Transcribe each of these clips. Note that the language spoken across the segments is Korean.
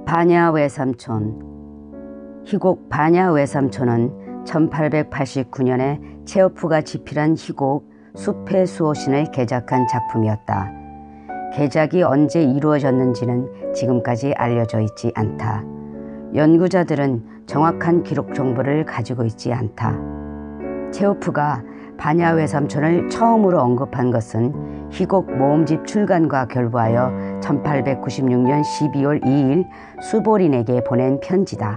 바냐 외삼촌. 희곡 바냐 외삼촌은 1889년에 체호프가 집필한 희곡 숲의 수호신을 개작한 작품이었다. 개작이 언제 이루어졌는지는 지금까지 알려져 있지 않다. 연구자들은 정확한 기록 정보를 가지고 있지 않다. 체호프가 바냐 외삼촌을 처음으로 언급한 것은 희곡 모음집 출간과 결부하여 1896년 12월 2일 수보린에게 보낸 편지다.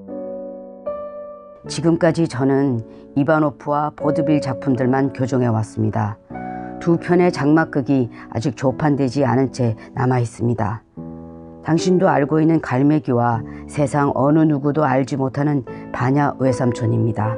지금까지 저는 이바노프와 보드빌 작품들만 교정해 왔습니다. 두 편의 장막극이 아직 조판되지 않은 채 남아 있습니다. 당신도 알고 있는 갈매기와 세상 어느 누구도 알지 못하는 바냐 외삼촌입니다.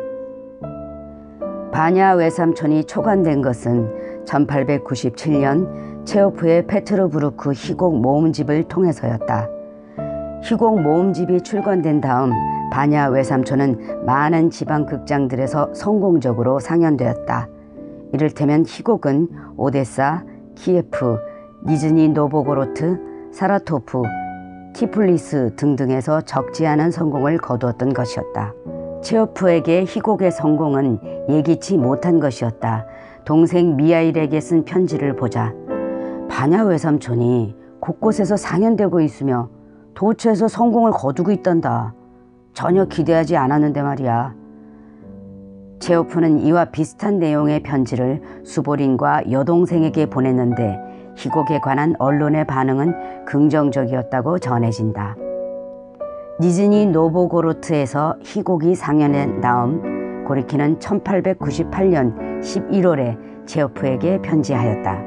바냐 외삼촌이 초간된 것은 1897년 체호프의 페트르부르크 희곡 모음집을 통해서였다. 희곡 모음집이 출간된 다음 바냐 외삼촌은 많은 지방 극장들에서 성공적으로 상연되었다. 이를테면 희곡은 오데사, 키예프, 니즈니 노보고로트, 사라토프, 티플리스 등등에서 적지 않은 성공을 거두었던 것이었다. 체호프에게 희곡의 성공은 예기치 못한 것이었다. 동생 미하일에게 쓴 편지를 보자. 바냐 외삼촌이 곳곳에서 상연되고 있으며 도처에서 성공을 거두고 있단다. 전혀 기대하지 않았는데 말이야. 체호프는 이와 비슷한 내용의 편지를 수보린과 여동생에게 보냈는데 희곡에 관한 언론의 반응은 긍정적이었다고 전해진다. 니즈니 노보고로트에서 희곡이 상연한 다음 고리키는 1898년 11월에 체호프에게 편지하였다.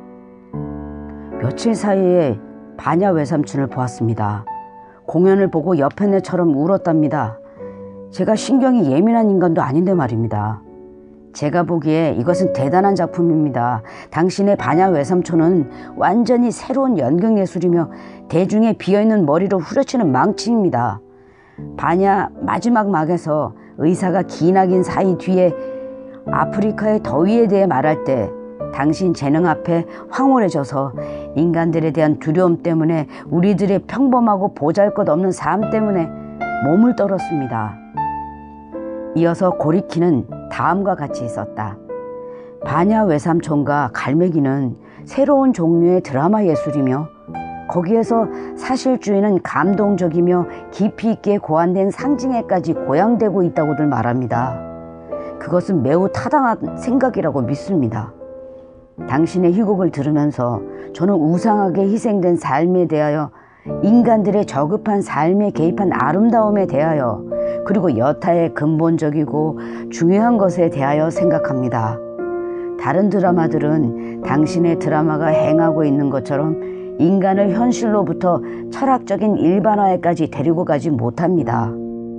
며칠 사이에 바냐 외삼촌을 보았습니다. 공연을 보고 여편네처럼 울었답니다. 제가 신경이 예민한 인간도 아닌데 말입니다. 제가 보기에 이것은 대단한 작품입니다. 당신의 바냐 외삼촌은 완전히 새로운 연극예술이며 대중의 비어있는 머리로 후려치는 망치입니다. 바냐 마지막 막에서 의사가 기나긴 사이 뒤에 아프리카의 더위에 대해 말할 때 당신 재능 앞에 황홀해져서 인간들에 대한 두려움 때문에 우리들의 평범하고 보잘것없는 삶 때문에 몸을 떨었습니다. 이어서 고리키는 다음과 같이 있었다. 바냐 외삼촌과 갈매기는 새로운 종류의 드라마 예술이며 거기에서 사실주의는 감동적이며 깊이 있게 고안된 상징에까지 고양되고 있다고들 말합니다. 그것은 매우 타당한 생각이라고 믿습니다. 당신의 희곡을 들으면서 저는 우상하게 희생된 삶에 대하여, 인간들의 저급한 삶에 개입한 아름다움에 대하여, 그리고 여타의 근본적이고 중요한 것에 대하여 생각합니다. 다른 드라마들은 당신의 드라마가 행하고 있는 것처럼 인간을 현실로부터 철학적인 일반화에까지 데리고 가지 못합니다.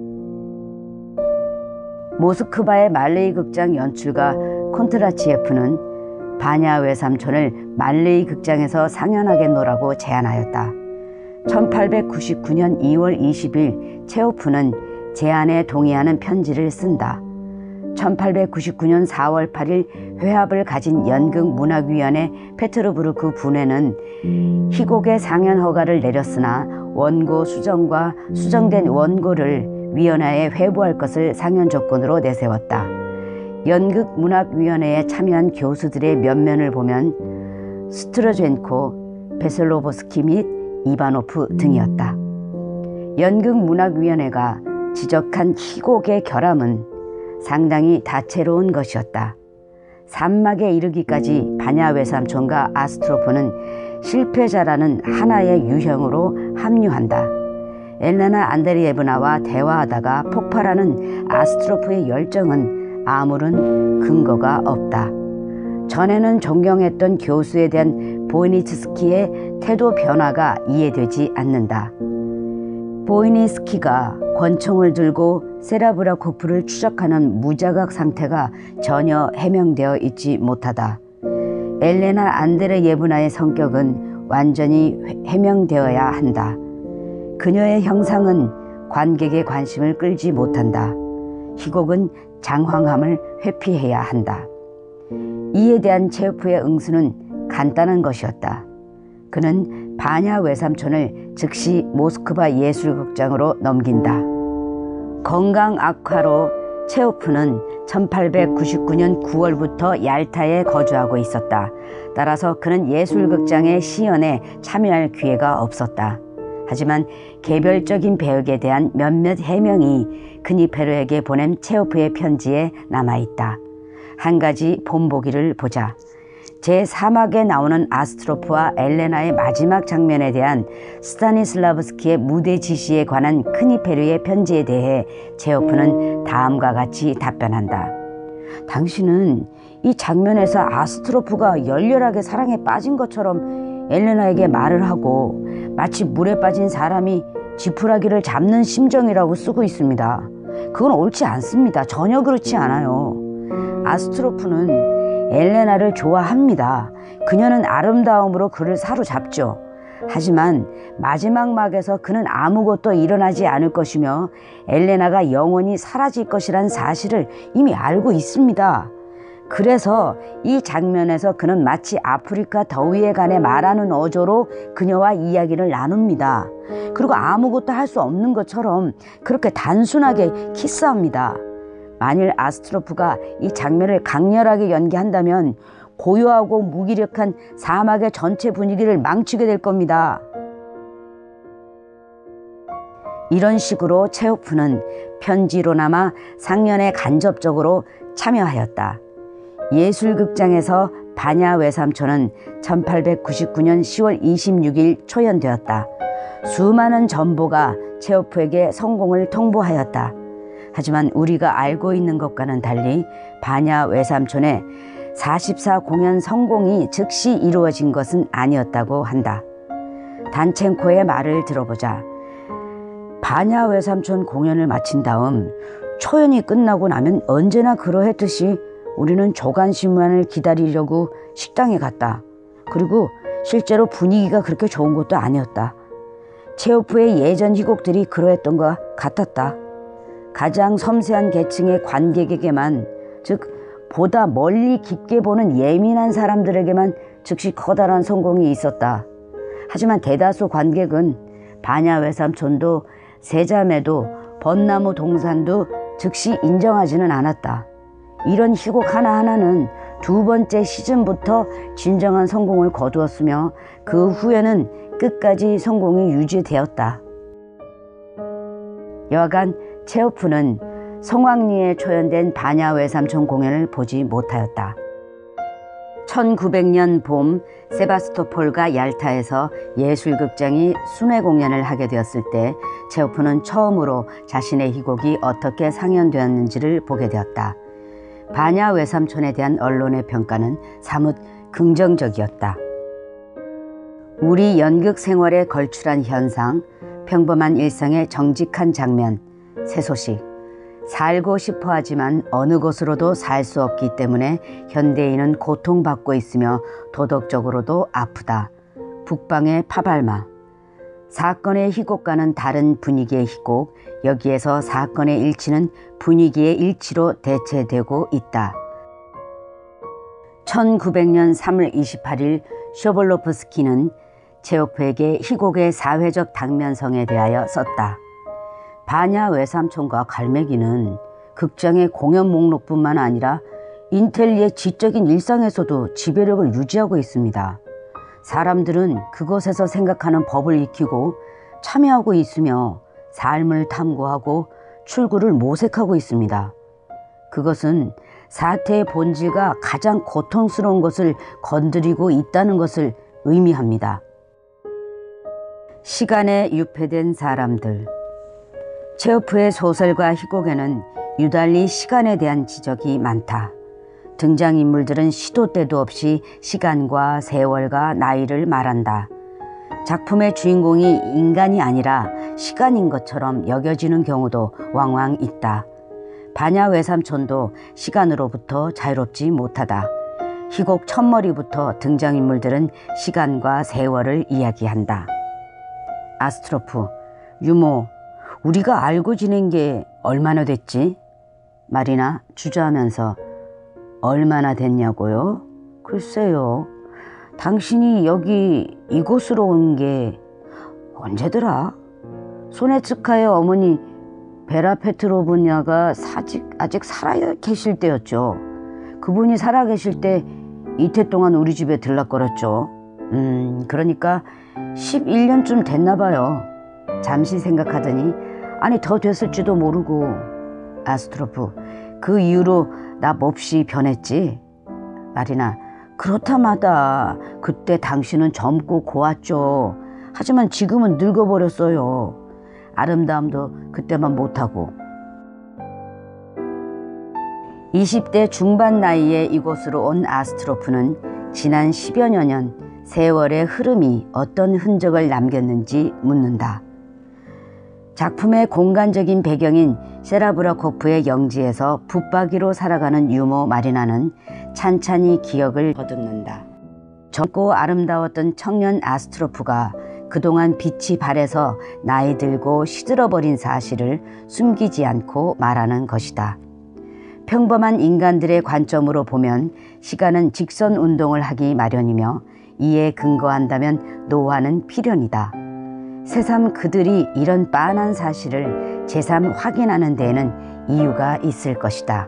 모스크바의 말레이 극장 연출가 콘트라치예프는 바냐 외삼촌을 말레이 극장에서 상연하겠노라고 제안하였다. 1899년 2월 20일 체호프는 제안에 동의하는 편지를 쓴다. 1899년 4월 8일 회합을 가진 연극문학위원회 페트르부르크 분회는 희곡의 상연 허가를 내렸으나 원고 수정과 수정된 원고를 위원회에 회부할 것을 상연 조건으로 내세웠다. 연극문학위원회에 참여한 교수들의 면면을 보면 스트로젠코, 베슬로보스키 및 이바노프 등이었다. 연극문학위원회가 지적한 희곡의 결함은 상당히 다채로운 것이었다. 산막에 이르기까지 바냐 외삼촌과 아스트로프는 실패자라는 하나의 유형으로 합류한다. 엘레나 안드레예브나와 대화하다가 폭발하는 아스트로프의 열정은 아무런 근거가 없다. 전에는 존경했던 교수에 대한 보이니츠스키의 태도 변화가 이해되지 않는다. 보이니스키가 권총을 들고 세라브라코프를 추적하는 무자각 상태가 전혀 해명되어 있지 못하다. 엘레나 안드레예브나의 성격은 완전히 해명되어야 한다. 그녀의 형상은 관객의 관심을 끌지 못한다. 희곡은 장황함을 회피해야 한다. 이에 대한 체호프의 응수는 간단한 것이었다. 그는 바냐 외삼촌을 즉시 모스크바 예술극장으로 넘긴다. 건강 악화로 체호프는 1899년 9월부터 얄타에 거주하고 있었다. 따라서 그는 예술극장의 시연에 참여할 기회가 없었다. 하지만 개별적인 배역에 대한 몇몇 해명이 크니페르에게 보낸 체호프의 편지에 남아있다. 한 가지 본보기를 보자. 제3막에 나오는 아스트로프와 엘레나의 마지막 장면에 대한 스타니슬라브스키의 무대 지시에 관한 크니페르의 편지에 대해 체호프는 다음과 같이 답변한다. 당신은 이 장면에서 아스트로프가 열렬하게 사랑에 빠진 것처럼 엘레나에게 말을 하고 마치 물에 빠진 사람이 지푸라기를 잡는 심정이라고 쓰고 있습니다. 그건 옳지 않습니다. 전혀 그렇지 않아요. 아스트로프는 엘레나를 좋아합니다. 그녀는 아름다움으로 그를 사로잡죠. 하지만 마지막 막에서 그는 아무것도 일어나지 않을 것이며 엘레나가 영원히 사라질 것이란 사실을 이미 알고 있습니다. 그래서 이 장면에서 그는 마치 아프리카 더위에 관해 말하는 어조로 그녀와 이야기를 나눕니다. 그리고 아무것도 할 수 없는 것처럼 그렇게 단순하게 키스합니다. 만일 아스트로프가 이 장면을 강렬하게 연기한다면 고요하고 무기력한 사막의 전체 분위기를 망치게 될 겁니다. 이런 식으로 체호프는 편지로나마 상연에 간접적으로 참여하였다. 예술극장에서 바냐 외삼촌은 1899년 10월 26일 초연되었다. 수많은 전보가 체호프에게 성공을 통보하였다. 하지만 우리가 알고 있는 것과는 달리 바냐 외삼촌의 44 공연 성공이 즉시 이루어진 것은 아니었다고 한다. 단첸코의 말을 들어보자. 바냐 외삼촌 공연을 마친 다음 초연이 끝나고 나면 언제나 그러했듯이 우리는 조간신문을 기다리려고 식당에 갔다. 그리고 실제로 분위기가 그렇게 좋은 것도 아니었다. 체호프의 예전 희곡들이 그러했던 것 같았다. 가장 섬세한 계층의 관객에게만, 즉 보다 멀리 깊게 보는 예민한 사람들에게만 즉시 커다란 성공이 있었다. 하지만 대다수 관객은 바냐 외삼촌도 세자매도 벚나무 동산도 즉시 인정하지는 않았다. 이런 희곡 하나하나는 두 번째 시즌부터 진정한 성공을 거두었으며 그 후에는 끝까지 성공이 유지되었다. 여하간 체호프는 성황리에 초연된 바냐 외삼촌 공연을 보지 못하였다. 1900년 봄 세바스토폴과 얄타에서 예술극장이 순회 공연을 하게 되었을 때 체호프는 처음으로 자신의 희곡이 어떻게 상연되었는지를 보게 되었다. 바냐 외삼촌에 대한 언론의 평가는 사뭇 긍정적이었다. 우리 연극 생활에 걸출한 현상, 평범한 일상의 정직한 장면, 새 소식. 살고 싶어 하지만 어느 곳으로도 살 수 없기 때문에 현대인은 고통받고 있으며 도덕적으로도 아프다. 북방의 파발마. 사건의 희곡과는 다른 분위기의 희곡, 여기에서 사건의 일치는 분위기의 일치로 대체되고 있다. 1900년 3월 28일 쇼볼로프스키는 체호프에게 희곡의 사회적 당면성에 대하여 썼다. 바냐 외삼촌과 갈매기는 극장의 공연 목록뿐만 아니라 인텔리의 지적인 일상에서도 지배력을 유지하고 있습니다. 사람들은 그곳에서 생각하는 법을 익히고 참여하고 있으며 삶을 탐구하고 출구를 모색하고 있습니다. 그것은 사태의 본질과 가장 고통스러운 것을 건드리고 있다는 것을 의미합니다. 시간에 유폐된 사람들. 체호프의 소설과 희곡에는 유달리 시간에 대한 지적이 많다. 등장인물들은 시도 때도 없이 시간과 세월과 나이를 말한다. 작품의 주인공이 인간이 아니라 시간인 것처럼 여겨지는 경우도 왕왕 있다. 바냐 외삼촌도 시간으로부터 자유롭지 못하다. 희곡 첫머리부터 등장인물들은 시간과 세월을 이야기한다. 아스트로프, 유모, 우리가 알고 지낸 게 얼마나 됐지? 마리나 주저하면서 얼마나 됐냐고요? 글쎄요. 당신이 여기 이곳으로 온 게 언제더라? 소네츠카의 어머니 베라 페트로브냐가 아직 살아 계실 때였죠. 그분이 살아 계실 때 이태 동안 우리 집에 들락거렸죠. 그러니까 11년쯤 됐나 봐요. 잠시 생각하더니 아니 더 됐을지도 모르고. 아스트로프, 그 이후로 나 몹시 변했지? 마리나, 그렇다마다 그때 당신은 젊고 고왔죠. 하지만 지금은 늙어버렸어요. 아름다움도 그때만 못하고. 20대 중반 나이에 이곳으로 온 아스트로프는 지난 10여 년 세월의 흐름이 어떤 흔적을 남겼는지 묻는다. 작품의 공간적인 배경인 세라브라코프의 영지에서 붙박이로 살아가는 유모 마리나는 찬찬히 기억을 거듭는다. 젊고 아름다웠던 청년 아스트로프가 그동안 빛이 발해서 나이 들고 시들어버린 사실을 숨기지 않고 말하는 것이다. 평범한 인간들의 관점으로 보면 시간은 직선 운동을 하기 마련이며 이에 근거한다면 노화는 필연이다. 새삼 그들이 이런 빤한 사실을 제삼 확인하는 데에는 이유가 있을 것이다.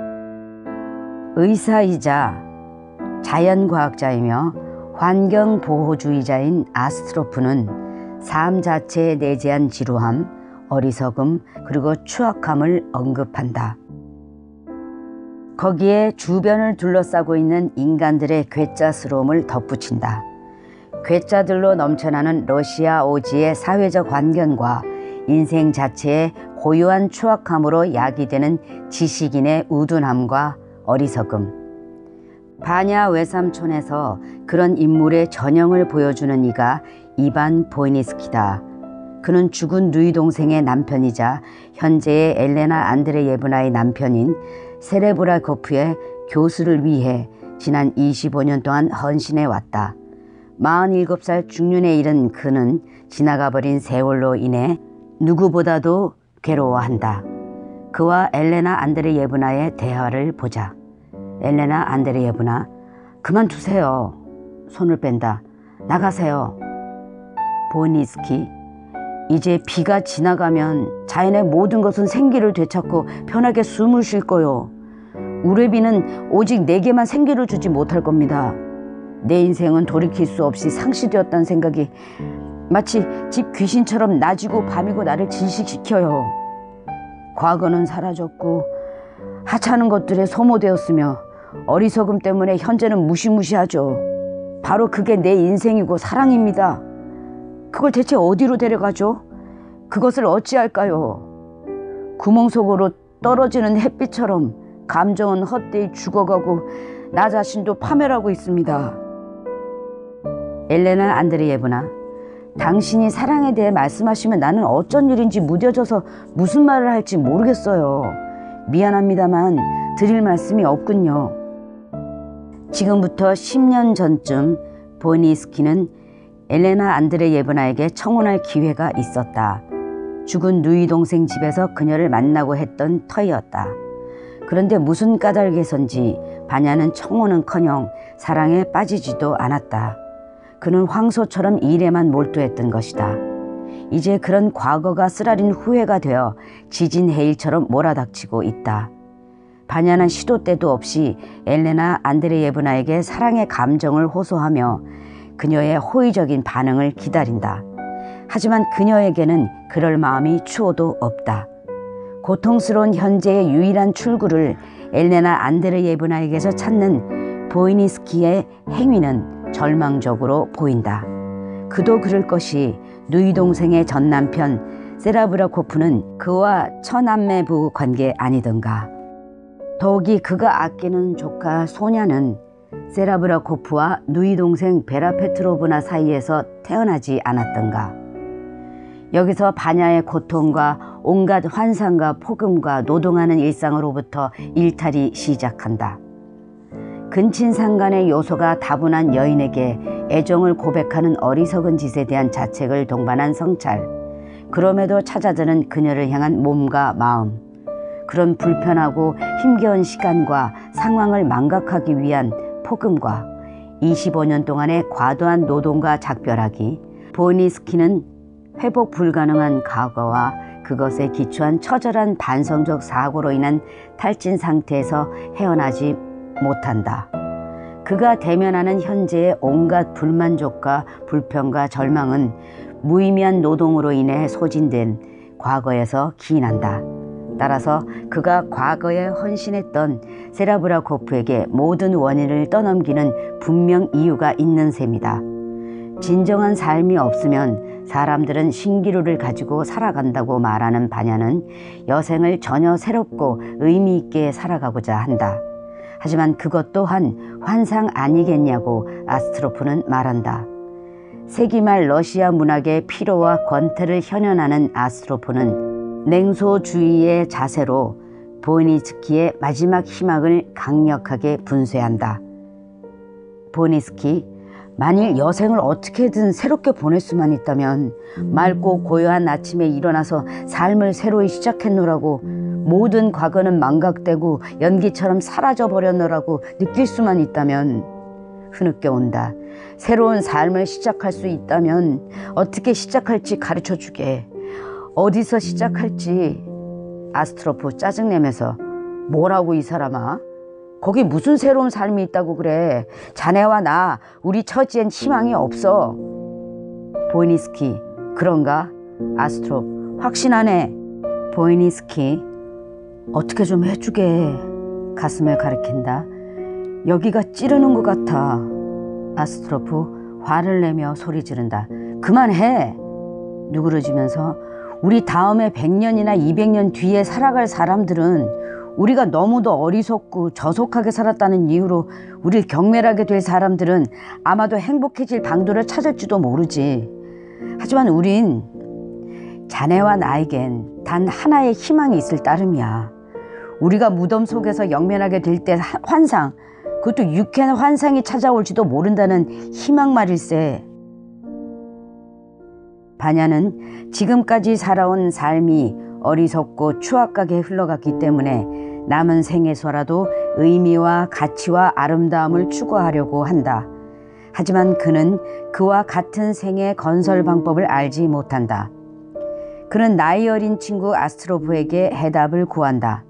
의사이자 자연과학자이며 환경보호주의자인 아스트로프는 삶 자체에 내재한 지루함, 어리석음, 그리고 추악함을 언급한다. 거기에 주변을 둘러싸고 있는 인간들의 괴짜스러움을 덧붙인다. 괴짜들로 넘쳐나는 러시아 오지의 사회적 환경과 인생 자체의 고유한 추악함으로 야기되는 지식인의 우둔함과 어리석음. 바냐 외삼촌에서 그런 인물의 전형을 보여주는 이가 이반 보이니스키다. 그는 죽은 누이 동생의 남편이자 현재의 엘레나 안드레예브나의 남편인 세레브라코프의 교수를 위해 지난 25년 동안 헌신해 왔다. 47살 중년에 이른 그는 지나가버린 세월로 인해 누구보다도 괴로워한다. 그와 엘레나 안드레예브나의 대화를 보자. 엘레나 안드레예브나, 그만두세요. 손을 뺀다. 나가세요. 보니스키, 이제 비가 지나가면 자연의 모든 것은 생기를 되찾고 편하게 숨을 쉴 거요. 우레비는 오직 내게만 생기를 주지 못할 겁니다. 내 인생은 돌이킬 수 없이 상실되었다는 생각이 마치 집 귀신처럼 낮이고 밤이고 나를 진식시켜요. 과거는 사라졌고 하찮은 것들에 소모되었으며 어리석음 때문에 현재는 무시무시하죠. 바로 그게 내 인생이고 사랑입니다. 그걸 대체 어디로 데려가죠? 그것을 어찌할까요? 구멍 속으로 떨어지는 햇빛처럼 감정은 헛되이 죽어가고 나 자신도 파멸하고 있습니다. 엘레나 안드레예브나, 당신이 사랑에 대해 말씀하시면 나는 어쩐 일인지 무뎌져서 무슨 말을 할지 모르겠어요. 미안합니다만 드릴 말씀이 없군요. 지금부터 10년 전쯤 보니스키는 엘레나 안드레예브나에게 청혼할 기회가 있었다. 죽은 누이 동생 집에서 그녀를 만나고 했던 터이었다. 그런데 무슨 까닭에선지 바냐는 청혼은커녕 사랑에 빠지지도 않았다. 그는 황소처럼 일에만 몰두했던 것이다. 이제 그런 과거가 쓰라린 후회가 되어 지진 해일처럼 몰아닥치고 있다. 바냐는 시도 때도 없이 엘레나 안드레예브나에게 사랑의 감정을 호소하며 그녀의 호의적인 반응을 기다린다. 하지만 그녀에게는 그럴 마음이 추호도 없다. 고통스러운 현재의 유일한 출구를 엘레나 안드레예브나에게서 찾는 보이니스키의 행위는 절망적으로 보인다. 그도 그럴 것이 누이 동생의 전 남편 세라브라코프는 그와 처남매부 관계 아니던가. 더욱이 그가 아끼는 조카 소냐는 세라브라코프와 누이 동생 베라 페트로브나 사이에서 태어나지 않았던가. 여기서 바냐의 고통과 온갖 환상과 폭음과 노동하는 일상으로부터 일탈이 시작한다. 근친상간의 요소가 다분한 여인에게 애정을 고백하는 어리석은 짓에 대한 자책을 동반한 성찰, 그럼에도 찾아드는 그녀를 향한 몸과 마음, 그런 불편하고 힘겨운 시간과 상황을 망각하기 위한 폭음과 25년 동안의 과도한 노동과 작별하기, 보이니스키는 회복 불가능한 과거와 그것에 기초한 처절한 반성적 사고로 인한 탈진 상태에서 헤어나지 못한다. 그가 대면하는 현재의 온갖 불만족과 불평과 절망은 무의미한 노동으로 인해 소진된 과거에서 기인한다. 따라서 그가 과거에 헌신했던 세라브라코프에게 모든 원인을 떠넘기는 분명 이유가 있는 셈이다. 진정한 삶이 없으면 사람들은 신기루를 가지고 살아간다고 말하는 바냐는 여생을 전혀 새롭고 의미 있게 살아가고자 한다. 하지만 그것 또한 환상 아니겠냐고 아스트로프는 말한다. 세기말 러시아 문학의 피로와 권태를 현현하는 아스트로프는 냉소주의의 자세로 보이니스키의 마지막 희망을 강력하게 분쇄한다. 보이니스키, 만일 여생을 어떻게든 새롭게 보낼 수만 있다면 맑고 고요한 아침에 일어나서 삶을 새로이 시작했노라고, 모든 과거는 망각되고 연기처럼 사라져버렸노라고 느낄 수만 있다면 흐느껴 온다. 새로운 삶을 시작할 수 있다면 어떻게 시작할지 가르쳐주게. 어디서 시작할지. 아스트로프 짜증내면서, 뭐라고 이 사람아? 거기 무슨 새로운 삶이 있다고 그래. 자네와 나, 우리 처지엔 희망이 없어. 보이니스키, 그런가? 아스트로프, 확신하네. 보이니스키, 어떻게 좀 해주게. 가슴을 가리킨다. 여기가 찌르는 것 같아. 아스트로프 화를 내며 소리 지른다. 그만해. 누그러지면서, 우리 다음에 100년이나 200년 뒤에 살아갈 사람들은 우리가 너무도 어리석고 저속하게 살았다는 이유로 우릴 경멸하게 될 사람들은 아마도 행복해질 방도를 찾을지도 모르지. 하지만 우린, 자네와 나에겐 단 하나의 희망이 있을 따름이야. 우리가 무덤 속에서 영면하게 될 때 환상, 그것도 유쾌한 환상이 찾아올지도 모른다는 희망 말일세. 바냐는 지금까지 살아온 삶이 어리석고 추악하게 흘러갔기 때문에 남은 생에서라도 의미와 가치와 아름다움을 추구하려고 한다. 하지만 그는 그와 같은 생의 건설 방법을 알지 못한다. 그는 나이 어린 친구 아스트로프에게 해답을 구한다.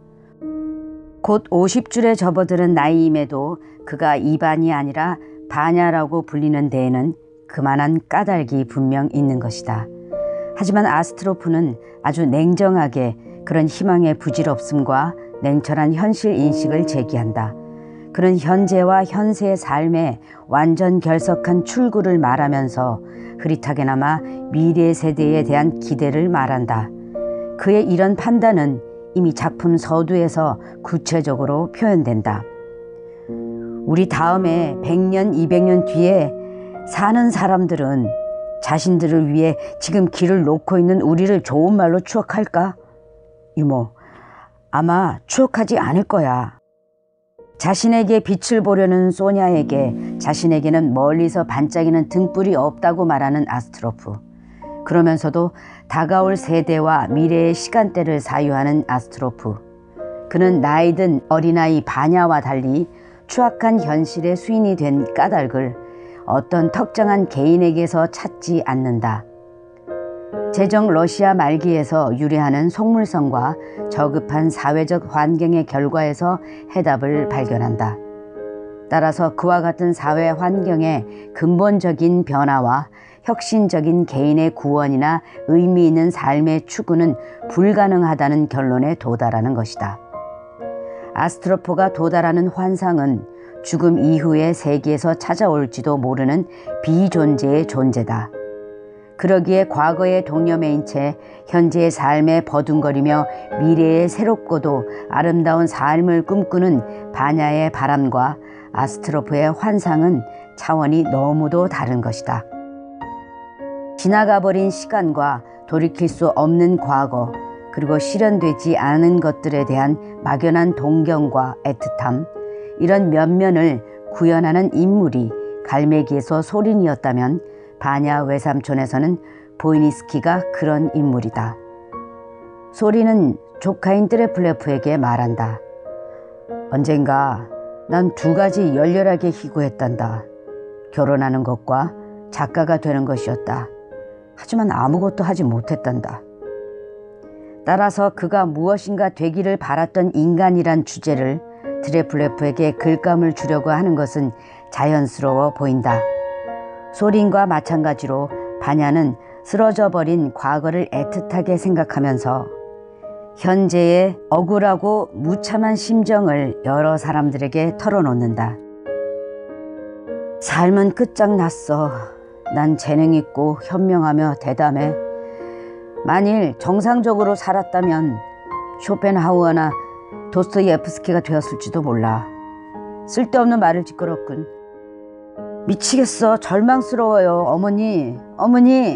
곧 50줄에 접어드는 나이임에도 그가 이반이 아니라 바냐라고 불리는 데에는 그만한 까닭이 분명 있는 것이다. 하지만 아스트로프는 아주 냉정하게 그런 희망의 부질없음과 냉철한 현실 인식을 제기한다. 그는 현재와 현세의 삶에 완전 결석한 출구를 말하면서 흐릿하게나마 미래 세대에 대한 기대를 말한다. 그의 이런 판단은 이미 작품 서두에서 구체적으로 표현된다. 우리 다음에 100년, 200년 뒤에 사는 사람들은 자신들을 위해 지금 길을 놓고 있는 우리를 좋은 말로 추억할까? 이모, 아마 추억하지 않을 거야. 자신에게 빛을 보려는 소냐에게 자신에게는 멀리서 반짝이는 등불이 없다고 말하는 아스트로프. 그러면서도 다가올 세대와 미래의 시간대를 사유하는 아스트로프. 그는 나이든 어린아이 바냐와 달리 추악한 현실의 수인이 된 까닭을 어떤 특정한 개인에게서 찾지 않는다. 제정 러시아 말기에서 유래하는 속물성과 저급한 사회적 환경의 결과에서 해답을 발견한다. 따라서 그와 같은 사회 환경의 근본적인 변화와 혁신적인 개인의 구원이나 의미 있는 삶의 추구는 불가능하다는 결론에 도달하는 것이다. 아스트로프가 도달하는 환상은 죽음 이후의 세계에서 찾아올지도 모르는 비존재의 존재다. 그러기에 과거의 동념해인 채 현재의 삶에 버둥거리며 미래의 새롭고도 아름다운 삶을 꿈꾸는 바냐의 바람과 아스트로프의 환상은 차원이 너무도 다른 것이다. 지나가버린 시간과 돌이킬 수 없는 과거, 그리고 실현되지 않은 것들에 대한 막연한 동경과 애틋함, 이런 면면을 구현하는 인물이 갈매기에서 소린이었다면 바냐 외삼촌에서는 보이니스키가 그런 인물이다. 소린은 조카인 트레플레프에게 말한다. '언젠가 난 2가지 열렬하게 희구했단다. 결혼하는 것과 작가가 되는 것이었다. 하지만 아무것도 하지 못했단다. 따라서 그가 무엇인가 되기를 바랐던 인간이란 주제를 드레플레프에게 글감을 주려고 하는 것은 자연스러워 보인다. 소린과 마찬가지로 바냐는 쓰러져버린 과거를 애틋하게 생각하면서 현재의 억울하고 무참한 심정을 여러 사람들에게 털어놓는다. 삶은 끝장났어. 난 재능 있고 현명하며 대담해. 만일 정상적으로 살았다면 쇼펜하우어나 도스토옙스키가 되었을지도 몰라. 쓸데없는 말을 짓거렸군. 미치겠어. 절망스러워요. 어머니, 어머니.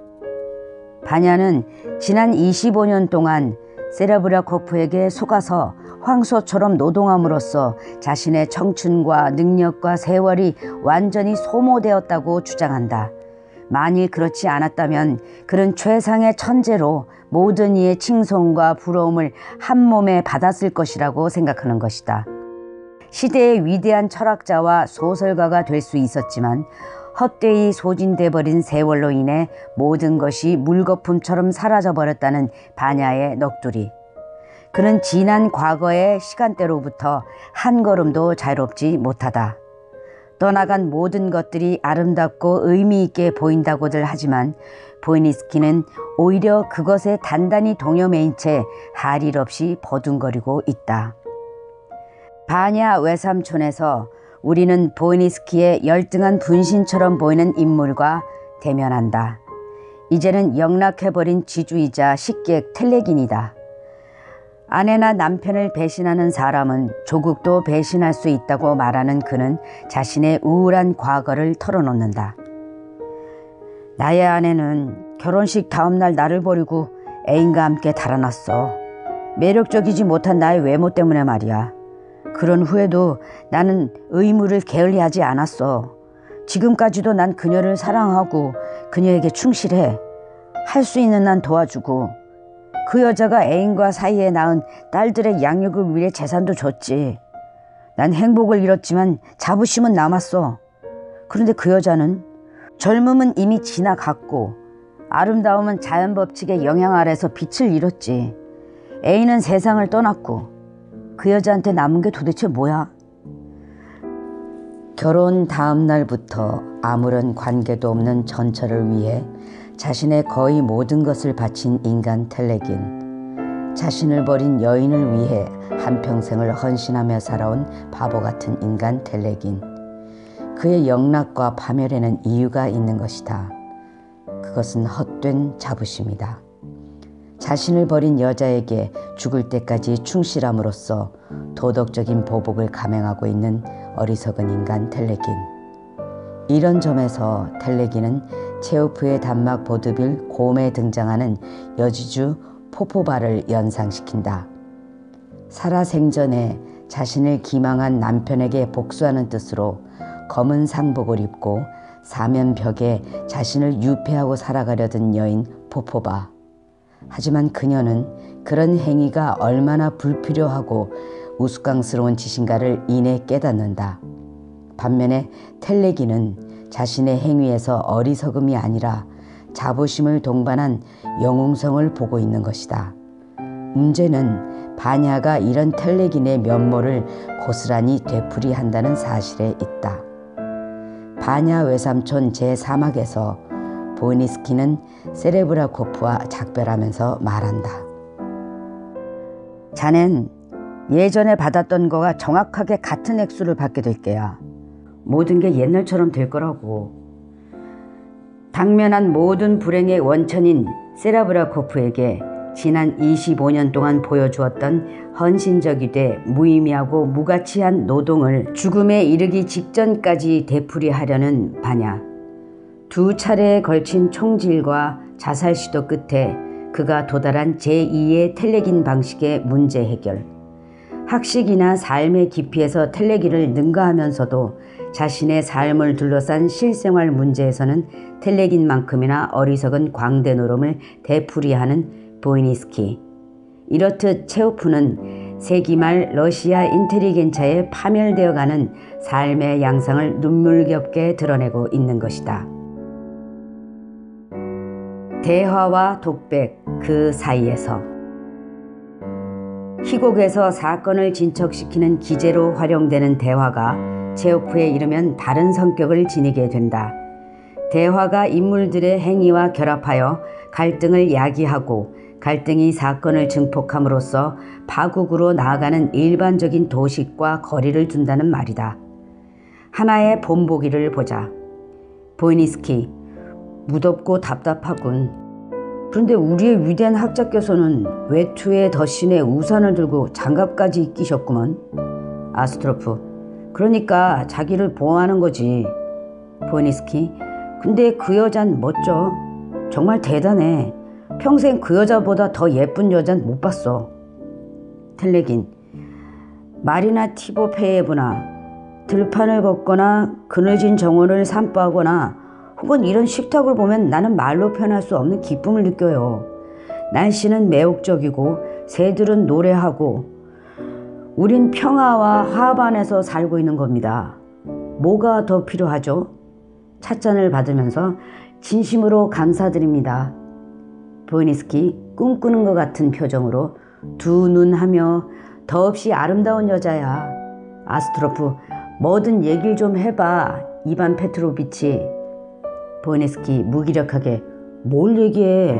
바냐는 지난 25년 동안 세레브랴코프에게 속아서 황소처럼 노동함으로써 자신의 청춘과 능력과 세월이 완전히 소모되었다고 주장한다. 만일 그렇지 않았다면 그는 최상의 천재로 모든 이의 칭송과 부러움을 한 몸에 받았을 것이라고 생각하는 것이다. 시대의 위대한 철학자와 소설가가 될 수 있었지만 헛되이 소진돼 버린 세월로 인해 모든 것이 물거품처럼 사라져버렸다는 바냐의 넋두리. 그는 지난 과거의 시간대로부터 한 걸음도 자유롭지 못하다. 떠나간 모든 것들이 아름답고 의미 있게 보인다고들 하지만 보이니스키는 오히려 그것에 단단히 동요매인 채 할 일 없이 버둥거리고 있다. 바냐 외삼촌에서 우리는 보이니스키의 열등한 분신처럼 보이는 인물과 대면한다. 이제는 영락해버린 지주이자 식객 텔레긴이다. 아내나 남편을 배신하는 사람은 조국도 배신할 수 있다고 말하는 그는 자신의 우울한 과거를 털어놓는다. 나의 아내는 결혼식 다음날 나를 버리고 애인과 함께 달아났어. 매력적이지 못한 나의 외모 때문에 말이야. 그런 후에도 나는 의무를 게을리하지 않았어. 지금까지도 난 그녀를 사랑하고 그녀에게 충실해. 할 수 있는 난 도와주고 그 여자가 애인과 사이에 낳은 딸들의 양육을 위해 재산도 줬지. 난 행복을 잃었지만 자부심은 남았어. 그런데 그 여자는 젊음은 이미 지나갔고 아름다움은 자연 법칙의 영향 아래서 빛을 잃었지. 애인은 세상을 떠났고 그 여자한테 남은 게 도대체 뭐야? 결혼 다음 날부터 아무런 관계도 없는 전철을 위해 자신의 거의 모든 것을 바친 인간 텔레긴, 자신을 버린 여인을 위해 한평생을 헌신하며 살아온 바보 같은 인간 텔레긴. 그의 영락과 파멸에는 이유가 있는 것이다. 그것은 헛된 자부심이다. 자신을 버린 여자에게 죽을 때까지 충실함으로써 도덕적인 보복을 감행하고 있는 어리석은 인간 텔레긴. 이런 점에서 텔레긴은 체호프의 단막 보드빌 곰에 등장하는 여지주 포포바를 연상시킨다. 살아생전에 자신을 기망한 남편에게 복수하는 뜻으로 검은 상복을 입고 사면벽에 자신을 유폐하고 살아가려던 여인 포포바. 하지만 그녀는 그런 행위가 얼마나 불필요하고 우스꽝스러운 짓인가를 이내 깨닫는다. 반면에 텔레기는 자신의 행위에서 어리석음이 아니라 자부심을 동반한 영웅성을 보고 있는 것이다. 문제는 바냐가 이런 텔레긴의 면모를 고스란히 되풀이한다는 사실에 있다. 바냐 외삼촌 제3학에서 보이니스키는 세레브랴코프와 작별하면서 말한다. 자넨 예전에 받았던 거가 정확하게 같은 액수를 받게 될 게야. 모든 게 옛날처럼 될 거라고. 당면한 모든 불행의 원천인 세레브랴코프에게 지난 25년 동안 보여주었던 헌신적이되 무의미하고 무가치한 노동을 죽음에 이르기 직전까지 되풀이하려는 바냐. 두 차례에 걸친 총질과 자살 시도 끝에 그가 도달한 제2의 텔레긴 방식의 문제 해결. 학식이나 삶의 깊이에서 텔레긴을 능가하면서도 자신의 삶을 둘러싼 실생활 문제에서는 텔레긴만큼이나 어리석은 광대 노름을 되풀이하는 보이니스키. 이렇듯 체호프는 세기 말 러시아 인텔리겐처에 파멸되어가는 삶의 양상을 눈물겹게 드러내고 있는 것이다. 대화와 독백 그 사이에서 희곡에서 사건을 진척시키는 기제로 활용되는 대화가 체오프에 이르면 다른 성격을 지니게 된다. 대화가 인물들의 행위와 결합하여 갈등을 야기하고 갈등이 사건을 증폭함으로써 파국으로 나아가는 일반적인 도식과 거리를 둔다는 말이다. 하나의 본보기를 보자. 보이니스키, 무덥고 답답하군. 그런데 우리의 위대한 학자 교수는 외투에 덧신에 우산을 들고 장갑까지 끼셨구먼. 아스트로프, 그러니까 자기를 보호하는 거지. 보이니스키, 근데 그 여잔 멋져. 정말 대단해. 평생 그 여자보다 더 예쁜 여잔 못 봤어. 텔레긴, 마리나 티보페예브나 들판을 걷거나 그늘진 정원을 산보하거나 혹은 이런 식탁을 보면 나는 말로 표현할 수 없는 기쁨을 느껴요. 날씨는 매혹적이고 새들은 노래하고 우린 평화와 화합 안에서 살고 있는 겁니다. 뭐가 더 필요하죠? 찻잔을 받으면서 진심으로 감사드립니다. 보이니스키 꿈꾸는 것 같은 표정으로 두 눈 하며 더없이 아름다운 여자야. 아스트로프, 뭐든 얘기를 좀 해봐. 이반 페트로비치. 보이니스키 무기력하게 뭘 얘기해.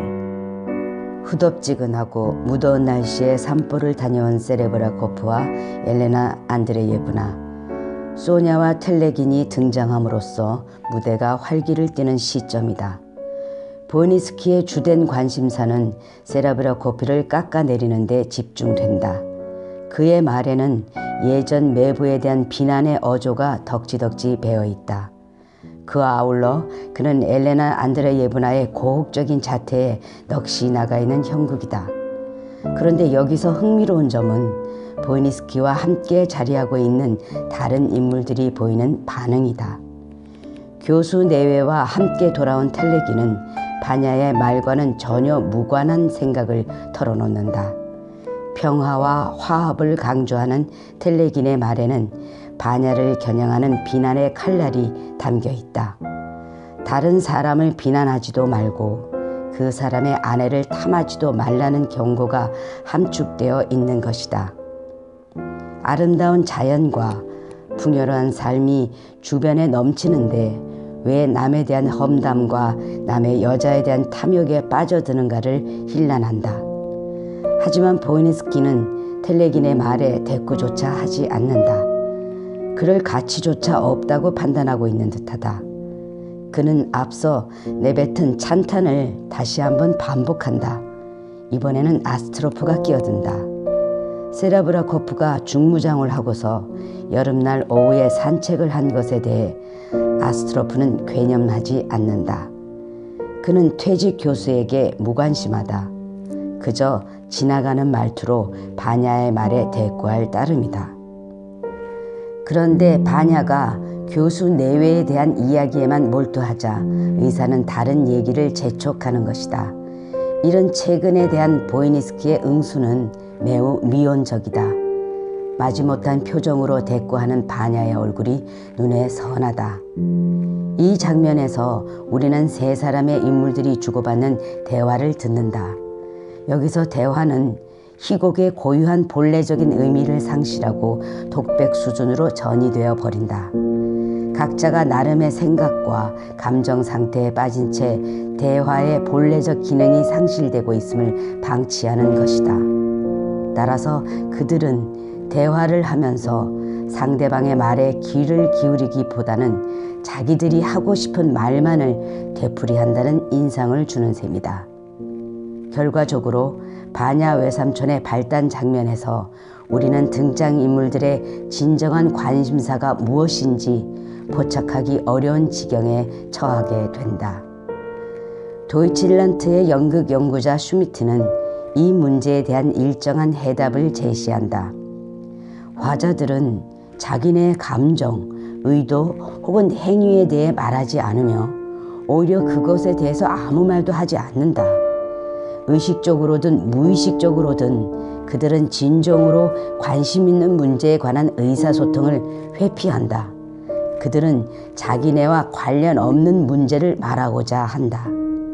후덥지근하고 무더운 날씨에 산보를 다녀온 세레브라코프와 엘레나 안드레예브나, 소냐와 텔레긴이 등장함으로써 무대가 활기를 띠는 시점이다. 보이니스키의 주된 관심사는 세라브라코프를 깎아내리는 데 집중된다. 그의 말에는 예전 매부에 대한 비난의 어조가 덕지덕지 배어있다. 그와 아울러 그는 엘레나 안드레예브나의 고혹적인 자태에 넋이 나가있는 형국이다. 그런데 여기서 흥미로운 점은 보이니스키와 함께 자리하고 있는 다른 인물들이 보이는 반응이다. 교수 내외와 함께 돌아온 텔레기는 바냐의 말과는 전혀 무관한 생각을 털어놓는다. 평화와 화합을 강조하는 텔레긴의 말에는 바냐를 겨냥하는 비난의 칼날이 담겨 있다. 다른 사람을 비난하지도 말고 그 사람의 아내를 탐하지도 말라는 경고가 함축되어 있는 것이다. 아름다운 자연과 풍요로운 삶이 주변에 넘치는데 왜 남에 대한 험담과 남의 여자에 대한 탐욕에 빠져드는가를 힐난한다. 하지만 보이니스키는 텔레긴의 말에 대꾸조차 하지 않는다. 그럴 가치조차 없다고 판단하고 있는 듯하다. 그는 앞서 내뱉은 찬탄을 다시 한번 반복한다. 이번에는 아스트로프가 끼어든다. 세라브라코프가 중무장을 하고서 여름날 오후에 산책을 한 것에 대해 아스트로프는 괴념하지 않는다. 그는 퇴직 교수에게 무관심하다. 그저 지나가는 말투로 바냐의 말에 대꾸할 따름이다. 그런데 바냐가 교수 내외에 대한 이야기에만 몰두하자 의사는 다른 얘기를 재촉하는 것이다. 이런 최근에 대한 보이니스키의 응수는 매우 미온적이다. 마지못한 표정으로 대꾸하는 바냐의 얼굴이 눈에 선하다. 이 장면에서 우리는 세 사람의 인물들이 주고받는 대화를 듣는다. 여기서 대화는 희곡의 고유한 본래적인 의미를 상실하고 독백 수준으로 전이되어 버린다. 각자가 나름의 생각과 감정 상태에 빠진 채 대화의 본래적 기능이 상실되고 있음을 방치하는 것이다. 따라서 그들은 대화를 하면서 상대방의 말에 귀를 기울이기보다는 자기들이 하고 싶은 말만을 되풀이한다는 인상을 주는 셈이다. 결과적으로 바냐 외삼촌의 발단 장면에서 우리는 등장인물들의 진정한 관심사가 무엇인지 포착하기 어려운 지경에 처하게 된다. 도이칠란트의 연극 연구자 슈미트는 이 문제에 대한 일정한 해답을 제시한다. 화자들은 자기네 감정, 의도 혹은 행위에 대해 말하지 않으며 오히려 그것에 대해서 아무 말도 하지 않는다. 의식적으로든 무의식적으로든 그들은 진정으로 관심 있는 문제에 관한 의사소통을 회피한다. 그들은 자기네와 관련 없는 문제를 말하고자 한다.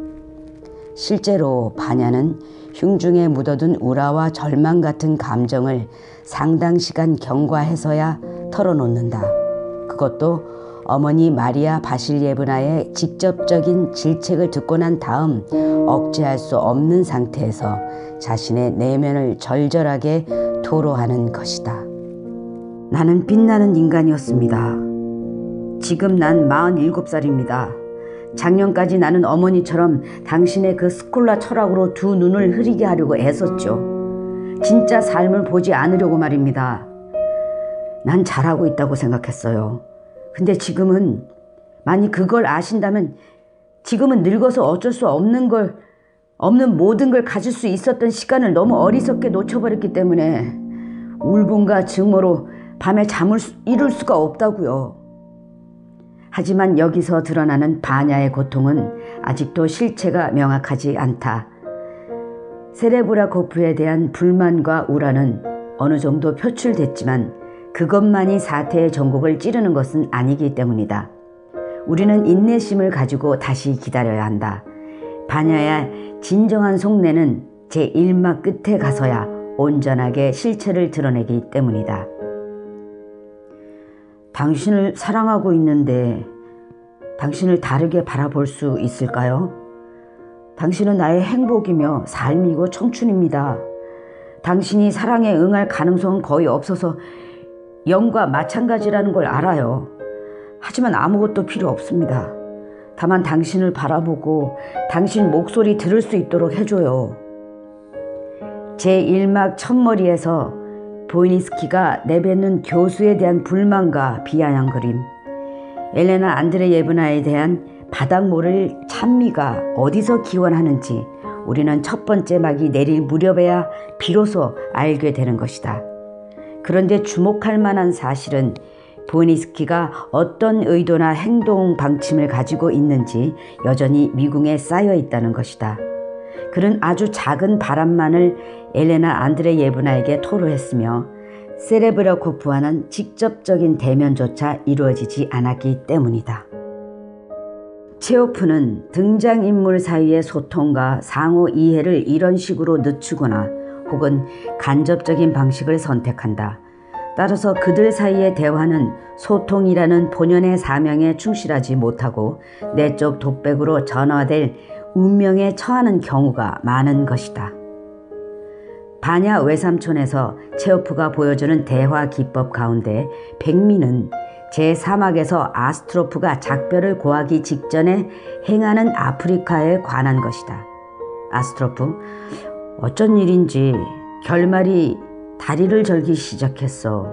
실제로 바냐는 흉중에 묻어둔 우라와 절망 같은 감정을 상당 시간 경과해서야 털어놓는다. 그것도 어머니 마리아 바실예브나의 직접적인 질책을 듣고 난 다음 억제할 수 없는 상태에서 자신의 내면을 절절하게 토로하는 것이다. 나는 빛나는 인간이었습니다. 지금 난 47살입니다. 작년까지 나는 어머니처럼 당신의 그 스콜라 철학으로 두 눈을 흐리게 하려고 애썼죠. 진짜 삶을 보지 않으려고 말입니다. 난 잘하고 있다고 생각했어요. 근데 지금은, 만약 그걸 아신다면 지금은 늙어서 어쩔 수 없는 모든 걸 가질 수 있었던 시간을 너무 어리석게 놓쳐버렸기 때문에 울분과 증오로 밤에 잠을 이룰 수가 없다고요. 하지만 여기서 드러나는 바냐의 고통은 아직도 실체가 명확하지 않다. 세레브라코프에 대한 불만과 우라는 어느 정도 표출됐지만 그것만이 사태의 전곡을 찌르는 것은 아니기 때문이다. 우리는 인내심을 가지고 다시 기다려야 한다. 바냐의 진정한 속내는 제1막 끝에 가서야 온전하게 실체를 드러내기 때문이다. 당신을 사랑하고 있는데 당신을 다르게 바라볼 수 있을까요? 당신은 나의 행복이며 삶이고 청춘입니다. 당신이 사랑에 응할 가능성은 거의 없어서 영과 마찬가지라는 걸 알아요. 하지만 아무것도 필요 없습니다. 다만 당신을 바라보고 당신 목소리 들을 수 있도록 해줘요. 제1막 첫머리에서 보이니스키가 내뱉는 교수에 대한 불만과 비아냥 그림, 엘레나 안드레예브나에 대한 바닥 모를 찬미가 어디서 기원하는지 우리는 첫 번째 막이 내릴 무렵에야 비로소 알게 되는 것이다. 그런데 주목할 만한 사실은 보이니스키가 어떤 의도나 행동 방침을 가지고 있는지 여전히 미궁에 쌓여 있다는 것이다. 그는 아주 작은 바람만을 엘레나 안드레예브나에게 토로했으며 세레브라코프와는 직접적인 대면조차 이루어지지 않았기 때문이다. 체호프는 등장인물 사이의 소통과 상호 이해를 이런 식으로 늦추거나 혹은 간접적인 방식을 선택한다. 따라서 그들 사이의 대화는 소통이라는 본연의 사명에 충실하지 못하고 내적 독백으로 전화될 운명에 처하는 경우가 많은 것이다. 바냐 외삼촌에서 체호프가 보여주는 대화 기법 가운데 백미는 제3막에서 아스트로프가 작별을 고하기 직전에 행하는 아프리카에 관한 것이다. 아스트로프, 어쩐 일인지 결말이 다리를 절기 시작했어.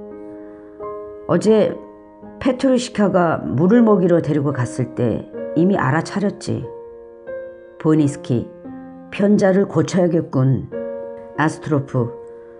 어제 페트루시카가 물을 먹이러 데리고 갔을 때 이미 알아차렸지. 보니스키, 편자를 고쳐야겠군. 아스트로프,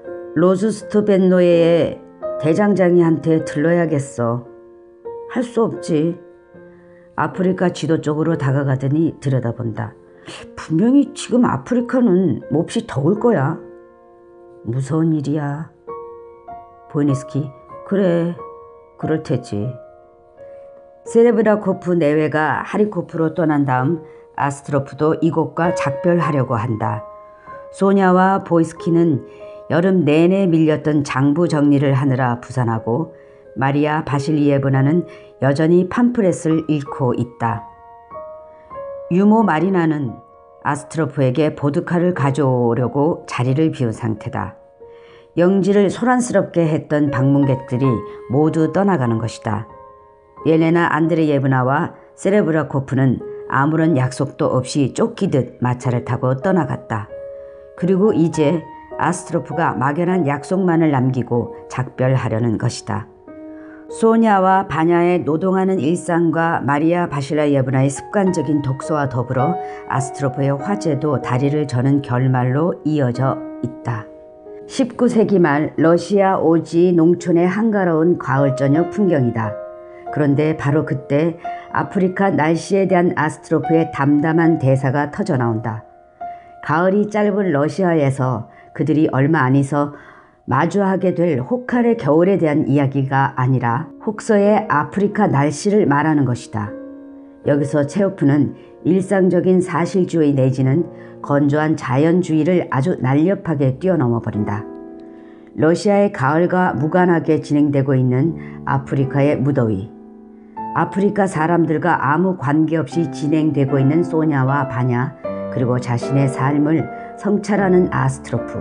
로즈스트벤노예의 대장장이한테 들러야겠어. 할 수 없지. 아프리카 지도 쪽으로 다가가더니 들여다본다. 분명히 지금 아프리카는 몹시 더울 거야. 무서운 일이야. 보니스키, 그래, 그럴 테지. 세레브라코프 내외가 하리코프로 떠난 다음 아스트로프도 이곳과 작별하려고 한다. 소냐와 보이스키는 여름 내내 밀렸던 장부 정리를 하느라 부산하고 마리아 바실리예브나는 여전히 팜프렛을 읽고 있다. 유모 마리나는 아스트로프에게 보드카를 가져오려고 자리를 비운 상태다. 영지를 소란스럽게 했던 방문객들이 모두 떠나가는 것이다. 옐레나 안드레예브나와 세레브라코프는 아무런 약속도 없이 쫓기듯 마차를 타고 떠나갔다. 그리고 이제 아스트로프가 막연한 약속만을 남기고 작별하려는 것이다. 소냐와 바냐의 노동하는 일상과 마리아 바실라예브나의 습관적인 독서와 더불어 아스트로프의 화제도 다리를 저는 결말로 이어져 있다. 19세기 말 러시아 오지 농촌의 한가로운 가을 저녁 풍경이다. 그런데 바로 그때 아프리카 날씨에 대한 아스트로프의 담담한 대사가 터져나온다. 가을이 짧은 러시아에서 그들이 얼마 안 있어 마주하게 될 혹할의 겨울에 대한 이야기가 아니라 혹서의 아프리카 날씨를 말하는 것이다. 여기서 체호프는 일상적인 사실주의 내지는 건조한 자연주의를 아주 날렵하게 뛰어넘어 버린다. 러시아의 가을과 무관하게 진행되고 있는 아프리카의 무더위, 아프리카 사람들과 아무 관계없이 진행되고 있는 소냐와 바냐, 그리고 자신의 삶을 성찰하는 아스트로프.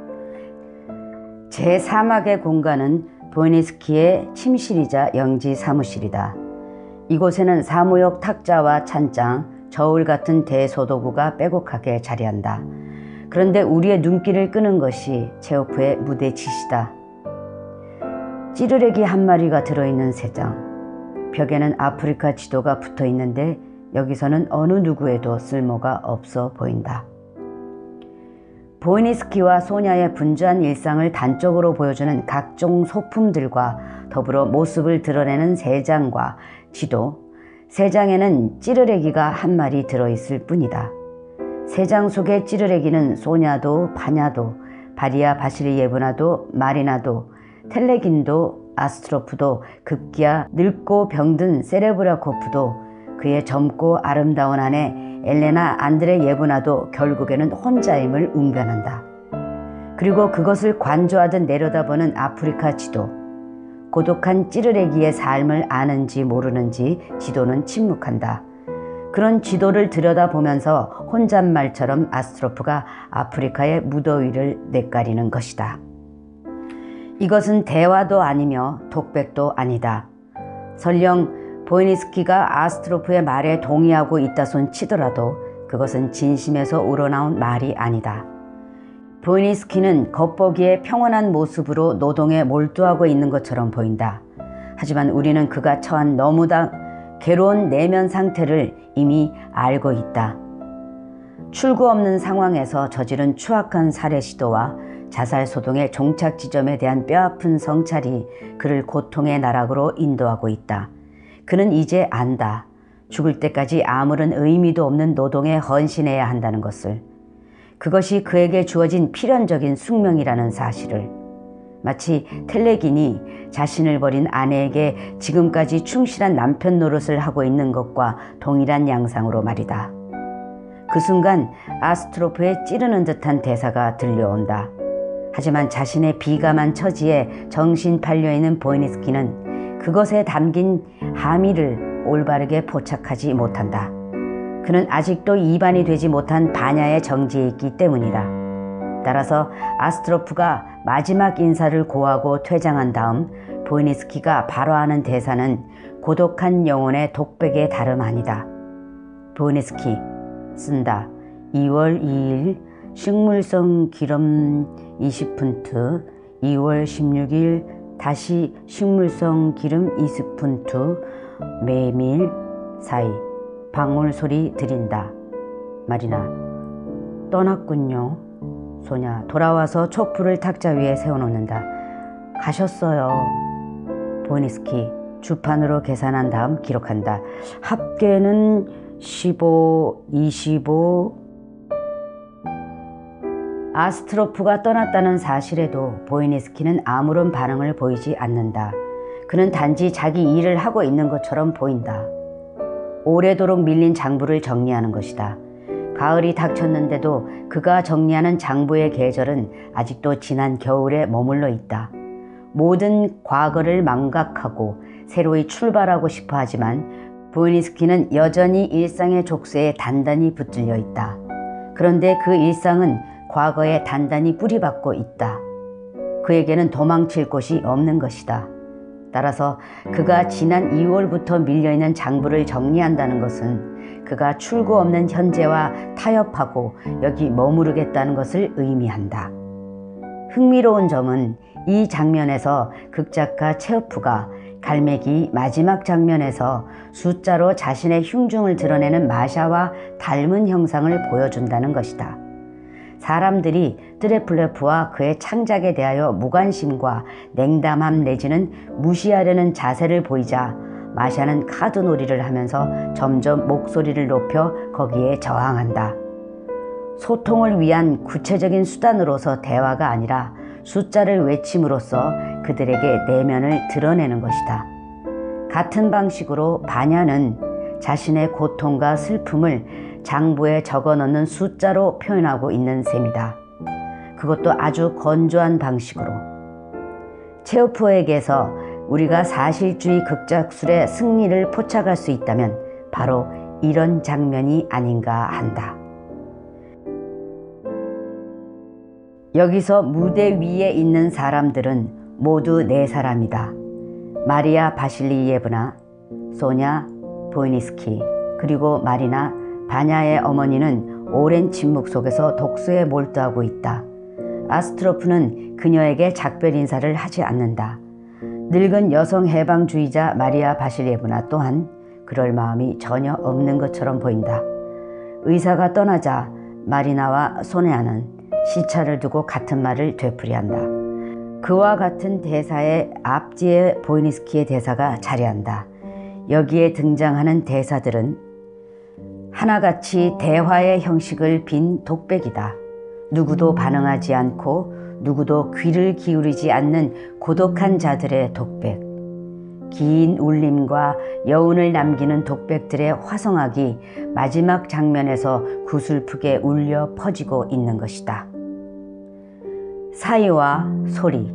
제3학의 공간은 보이니스키의 침실이자 영지 사무실이다. 이곳에는 사무용 탁자와 찬장, 저울 같은 대소도구가 빼곡하게 자리한다. 그런데 우리의 눈길을 끄는 것이 체호프의 무대 짓이다. 찌르레기 한 마리가 들어있는 세 장. 벽에는 아프리카 지도가 붙어 있는데 여기서는 어느 누구에도 쓸모가 없어 보인다. 보이니스키와 소냐의 분주한 일상을 단적으로 보여주는 각종 소품들과 더불어 모습을 드러내는 세 장과 지도, 세 장에는 찌르레기가 한 마리 들어있을 뿐이다. 세 장 속의 찌르레기는 소냐도 바냐도 바리아 바실리예브나도 마리나도 텔레긴도 아스트로프도 급기야 늙고 병든 세레브라코프도 그의 젊고 아름다운 아내 엘레나 안드레예브나도 결국에는 혼자임을 웅변한다. 그리고 그것을 관조하듯 내려다보는 아프리카 지도. 고독한 찌르레기의 삶을 아는지 모르는지 지도는 침묵한다. 그런 지도를 들여다보면서 혼잣말처럼 아스트로프가 아프리카의 무더위를 뇌까리는 것이다. 이것은 대화도 아니며 독백도 아니다. 설령 보이니스키가 아스트로프의 말에 동의하고 있다 손 치더라도 그것은 진심에서 우러나온 말이 아니다. 보이니스키는 겉보기에 평온한 모습으로 노동에 몰두하고 있는 것처럼 보인다. 하지만 우리는 그가 처한 너무나 괴로운 내면 상태를 이미 알고 있다. 출구 없는 상황에서 저지른 추악한 살해 시도와 자살 소동의 종착 지점에 대한 뼈아픈 성찰이 그를 고통의 나락으로 인도하고 있다. 그는 이제 안다. 죽을 때까지 아무런 의미도 없는 노동에 헌신해야 한다는 것을. 그것이 그에게 주어진 필연적인 숙명이라는 사실을. 마치 텔레긴이 자신을 버린 아내에게 지금까지 충실한 남편 노릇을 하고 있는 것과 동일한 양상으로 말이다. 그 순간 아스트로프의 찌르는 듯한 대사가 들려온다. 하지만 자신의 비감한 처지에 정신 팔려있는 보이니스키는 그것에 담긴 함의를 올바르게 포착하지 못한다. 그는 아직도 이반이 되지 못한 바냐의 정지에 있기 때문이다. 따라서 아스트로프가 마지막 인사를 고하고 퇴장한 다음 보이니스키가 바로 하는 대사는 고독한 영혼의 독백의 다름 아니다. 보이니스키 쓴다. 2월 2일 식물성 기름 20푼트, 2월 16일 다시 식물성 기름 20푼트, 메밀 사이 방울 소리 들린다. 마리나 떠났군요. 소냐 돌아와서 촛불을 탁자 위에 세워놓는다. 가셨어요. 보이니스키 주판으로 계산한 다음 기록한다. 합계는 15, 25. 아스트로프가 떠났다는 사실에도 보이니스키는 아무런 반응을 보이지 않는다. 그는 단지 자기 일을 하고 있는 것처럼 보인다. 오래도록 밀린 장부를 정리하는 것이다. 가을이 닥쳤는데도 그가 정리하는 장부의 계절은 아직도 지난 겨울에 머물러 있다. 모든 과거를 망각하고 새로이 출발하고 싶어 하지만 보이니스키는 여전히 일상의 족쇄에 단단히 붙들려 있다. 그런데 그 일상은 과거에 단단히 뿌리박고 있다. 그에게는 도망칠 곳이 없는 것이다. 따라서 그가 지난 2월부터 밀려있는 장부를 정리한다는 것은 그가 출구 없는 현재와 타협하고 여기 머무르겠다는 것을 의미한다. 흥미로운 점은 이 장면에서 극작가 체호프가 갈매기 마지막 장면에서 숫자로 자신의 흉중을 드러내는 마샤와 닮은 형상을 보여준다는 것이다. 사람들이 트레플레프와 그의 창작에 대하여 무관심과 냉담함 내지는 무시하려는 자세를 보이자 마샤는 카드놀이를 하면서 점점 목소리를 높여 거기에 저항한다. 소통을 위한 구체적인 수단으로서 대화가 아니라 숫자를 외침으로써 그들에게 내면을 드러내는 것이다. 같은 방식으로 반야는 자신의 고통과 슬픔을 장부에 적어넣는 숫자로 표현하고 있는 셈이다. 그것도 아주 건조한 방식으로. 체오프에게서 우리가 사실주의 극작술의 승리를 포착할 수 있다면 바로 이런 장면이 아닌가 한다. 여기서 무대 위에 있는 사람들은 모두 네 사람이다. 마리아 바실리예브나, 소냐 보이니스키, 그리고 마리나, 바냐의 어머니는 오랜 침묵 속에서 독서에 몰두하고 있다. 아스트로프는 그녀에게 작별 인사를 하지 않는다. 늙은 여성 해방주의자 마리아 바실리예브나 또한 그럴 마음이 전혀 없는 것처럼 보인다. 의사가 떠나자 마리나와 소냐는 시차를 두고 같은 말을 되풀이한다. 그와 같은 대사의 앞뒤에 보이니스키의 대사가 자리한다. 여기에 등장하는 대사들은 하나같이 대화의 형식을 빈 독백이다. 누구도 반응하지 않고 누구도 귀를 기울이지 않는 고독한 자들의 독백. 긴 울림과 여운을 남기는 독백들의 화성학이 마지막 장면에서 구슬프게 울려 퍼지고 있는 것이다. 사이와 소리.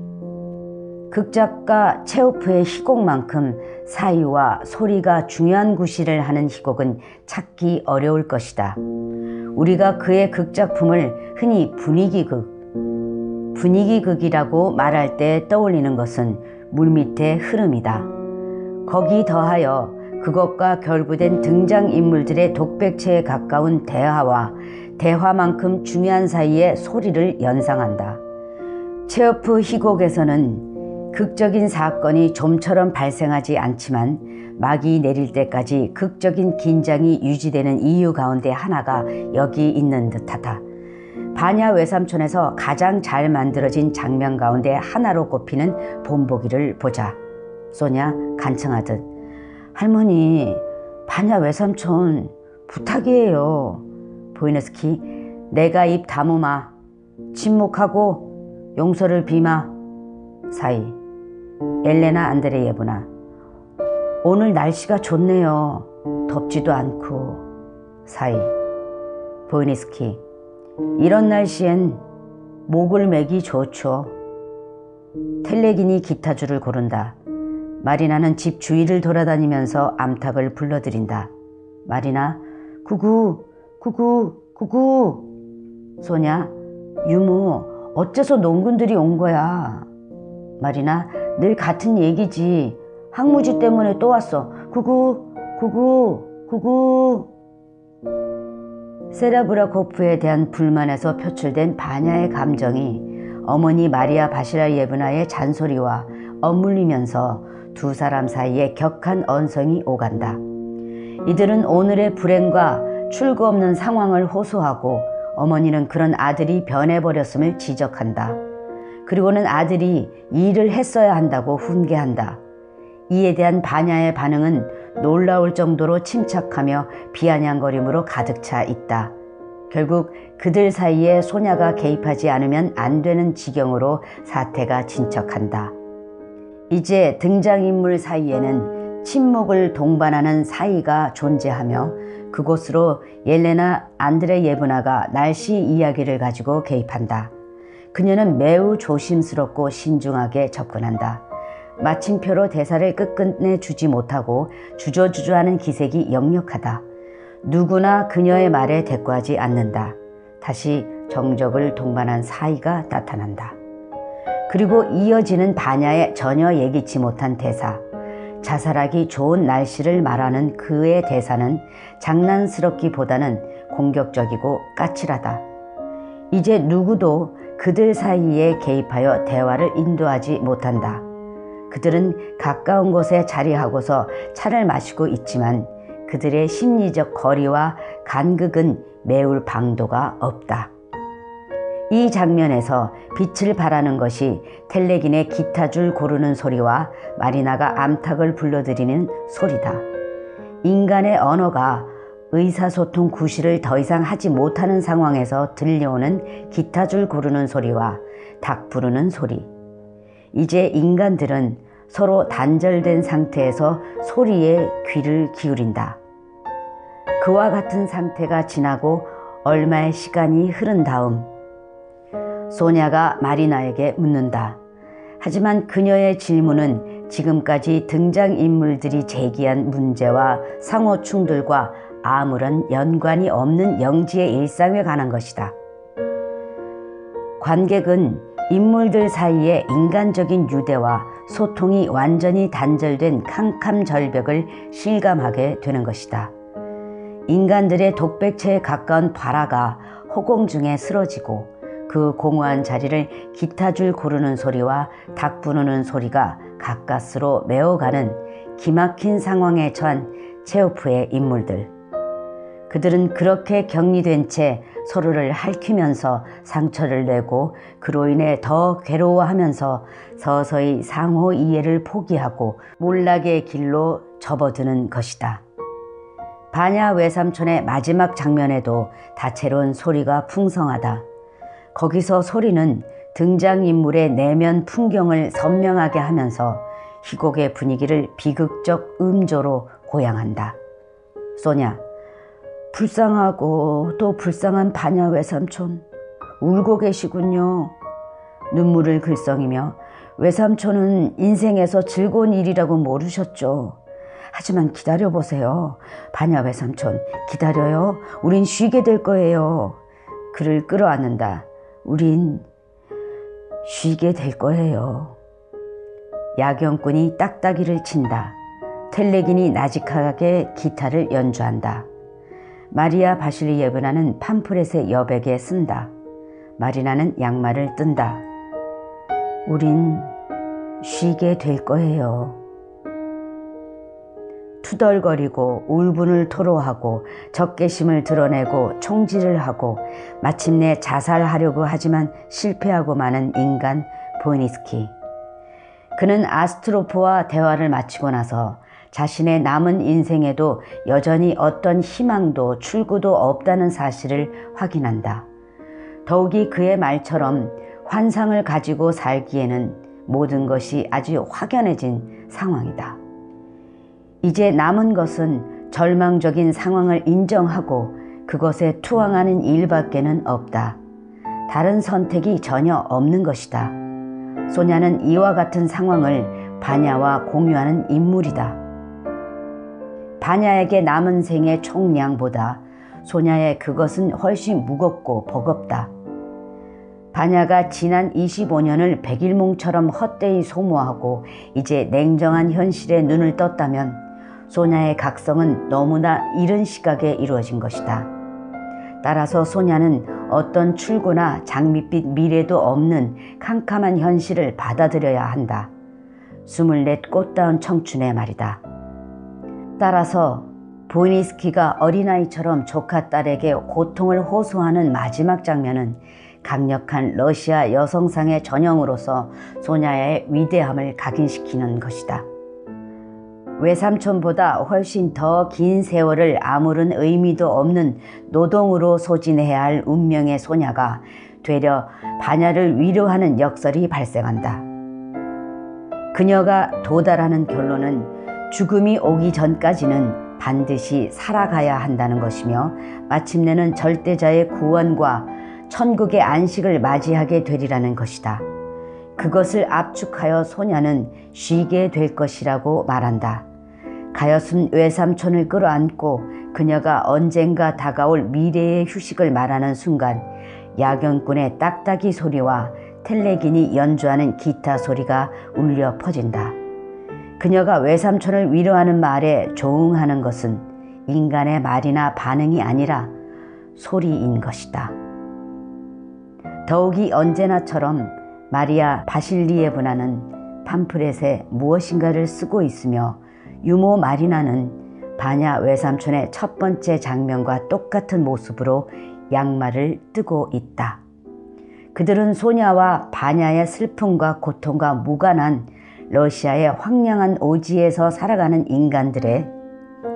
극작가 체오프의 희곡만큼 사이와 소리가 중요한 구실을 하는 희곡은 찾기 어려울 것이다. 우리가 그의 극작품을 흔히 분위기극이라고 말할 때 떠올리는 것은 물밑의 흐름이다. 거기 더하여 그것과 결부된 등장인물들의 독백체에 가까운 대화와 대화만큼 중요한 사이의 소리를 연상한다. 체오프 희곡에서는 극적인 사건이 좀처럼 발생하지 않지만 막이 내릴 때까지 극적인 긴장이 유지되는 이유 가운데 하나가 여기 있는 듯하다. 바냐 외삼촌에서 가장 잘 만들어진 장면 가운데 하나로 꼽히는 본보기를 보자. 소냐 간청하듯, 할머니, 바냐 외삼촌 부탁이에요. 보이네스키, 내가 입 다무마. 침묵하고 용서를 비마. 사이, 엘레나 안드레예브나, 오늘 날씨가 좋네요. 덥지도 않고. 사이, 보이니스키, 이런 날씨엔 목을 매기 좋죠. 텔레긴이 기타줄을 고른다. 마리나는 집 주위를 돌아다니면서 암탉을 불러들인다. 마리나, 구구, 구구, 구구. 소냐, 유모, 어째서 농군들이 온 거야. 마리나, 늘 같은 얘기지. 항무지 때문에 또 왔어. 구구, 구구, 구구. 세라브라코프에 대한 불만에서 표출된 바냐의 감정이 어머니 마리아 바실리예브나의 잔소리와 엇물리면서 두 사람 사이에 격한 언성이 오간다. 이들은 오늘의 불행과 출구 없는 상황을 호소하고 어머니는 그런 아들이 변해버렸음을 지적한다. 그리고는 아들이 일을 했어야 한다고 훈계한다. 이에 대한 바냐의 반응은 놀라울 정도로 침착하며 비아냥거림으로 가득 차 있다. 결국 그들 사이에 소냐가 개입하지 않으면 안 되는 지경으로 사태가 진척한다. 이제 등장인물 사이에는 침묵을 동반하는 사이가 존재하며 그곳으로 옐레나 안드레예브나가 날씨 이야기를 가지고 개입한다. 그녀는 매우 조심스럽고 신중하게 접근한다. 마침표로 대사를 끝끝내 주지 못하고 주저주저하는 기색이 역력하다. 누구나 그녀의 말에 대꾸하지 않는다. 다시 정적을 동반한 사이가 나타난다. 그리고 이어지는 바냐의 전혀 예기치 못한 대사. 자살하기 좋은 날씨를 말하는 그의 대사는 장난스럽기보다는 공격적이고 까칠하다. 이제 누구도 그들 사이에 개입하여 대화를 인도하지 못한다. 그들은 가까운 곳에 자리하고서 차를 마시고 있지만 그들의 심리적 거리와 간극은 메울 방도가 없다. 이 장면에서 빛을 발하는 것이 텔레긴의 기타줄 고르는 소리와 마리나가 암탉을 불러들이는 소리다. 인간의 언어가 의사소통 구실을 더 이상 하지 못하는 상황에서 들려오는 기타줄 고르는 소리와 닭 부르는 소리. 이제 인간들은 서로 단절된 상태에서 소리에 귀를 기울인다. 그와 같은 상태가 지나고 얼마의 시간이 흐른 다음 소냐가 마리나에게 묻는다. 하지만 그녀의 질문은 지금까지 등장인물들이 제기한 문제와 상호 충돌과 아무런 연관이 없는 영지의 일상에 관한 것이다. 관객은 인물들 사이의 인간적인 유대와 소통이 완전히 단절된 캄캄절벽을 실감하게 되는 것이다. 인간들의 독백체에 가까운 바라가 허공 중에 쓰러지고 그 공허한 자리를 기타줄 고르는 소리와 닭 부르는 소리가 가까스로 메어가는 기막힌 상황에 처한 체호프의 인물들. 그들은 그렇게 격리된 채 서로를 핥히면서 상처를 내고 그로 인해 더 괴로워하면서 서서히 상호 이해를 포기하고 몰락의 길로 접어드는 것이다. 바냐 외삼촌의 마지막 장면에도 다채로운 소리가 풍성하다. 거기서 소리는 등장인물의 내면 풍경을 선명하게 하면서 희곡의 분위기를 비극적 음조로 고양한다. 소냐, 불쌍하고 또 불쌍한 바냐 외삼촌, 울고 계시군요. 눈물을 글썽이며 외삼촌은 인생에서 즐거운 일이라고 모르셨죠. 하지만 기다려보세요. 바냐 외삼촌, 기다려요. 우린 쉬게 될 거예요. 그를 끌어안는다. 우린 쉬게 될 거예요. 야경꾼이 딱따기를 친다. 텔레긴이 나직하게 기타를 연주한다. 마리아 바실리예브나는 팜프렛의 여백에 쓴다. 마리나는 양말을 뜬다. 우린 쉬게 될 거예요. 투덜거리고 울분을 토로하고 적개심을 드러내고 총질을 하고 마침내 자살하려고 하지만 실패하고 마는 인간 보이니스키. 그는 아스트로프와 대화를 마치고 나서 자신의 남은 인생에도 여전히 어떤 희망도 출구도 없다는 사실을 확인한다. 더욱이 그의 말처럼 환상을 가지고 살기에는 모든 것이 아주 확연해진 상황이다. 이제 남은 것은 절망적인 상황을 인정하고 그것에 투항하는 일밖에는 없다. 다른 선택이 전혀 없는 것이다. 소냐는 이와 같은 상황을 바냐와 공유하는 인물이다. 바냐에게 남은 생의 총량보다 소냐의 그것은 훨씬 무겁고 버겁다. 바냐가 지난 25년을 백일몽처럼 헛되이 소모하고 이제 냉정한 현실에 눈을 떴다면 소냐의 각성은 너무나 이른 시각에 이루어진 것이다. 따라서 소냐는 어떤 출구나 장밋빛 미래도 없는 캄캄한 현실을 받아들여야 한다. 24 꽃다운 청춘의 말이다. 따라서 보이니스키가 어린아이처럼 조카 딸에게 고통을 호소하는 마지막 장면은 강력한 러시아 여성상의 전형으로서 소냐의 위대함을 각인시키는 것이다. 외삼촌보다 훨씬 더 긴 세월을 아무런 의미도 없는 노동으로 소진해야 할 운명의 소냐가 되려 바냐를 위로하는 역설이 발생한다. 그녀가 도달하는 결론은 죽음이 오기 전까지는 반드시 살아가야 한다는 것이며 마침내는 절대자의 구원과 천국의 안식을 맞이하게 되리라는 것이다. 그것을 압축하여 소냐는 쉬게 될 것이라고 말한다. 가엾은 외삼촌을 끌어안고 그녀가 언젠가 다가올 미래의 휴식을 말하는 순간 야경꾼의 딱따기 소리와 텔레긴이 연주하는 기타 소리가 울려 퍼진다. 그녀가 외삼촌을 위로하는 말에 조응하는 것은 인간의 말이나 반응이 아니라 소리인 것이다. 더욱이 언제나처럼 마리아 바실리예브나는 팜프렛에 무엇인가를 쓰고 있으며 유모 마리나는 바냐 외삼촌의 첫 번째 장면과 똑같은 모습으로 양말을 뜨고 있다. 그들은 소냐와 바냐의 슬픔과 고통과 무관한 러시아의 황량한 오지에서 살아가는 인간들의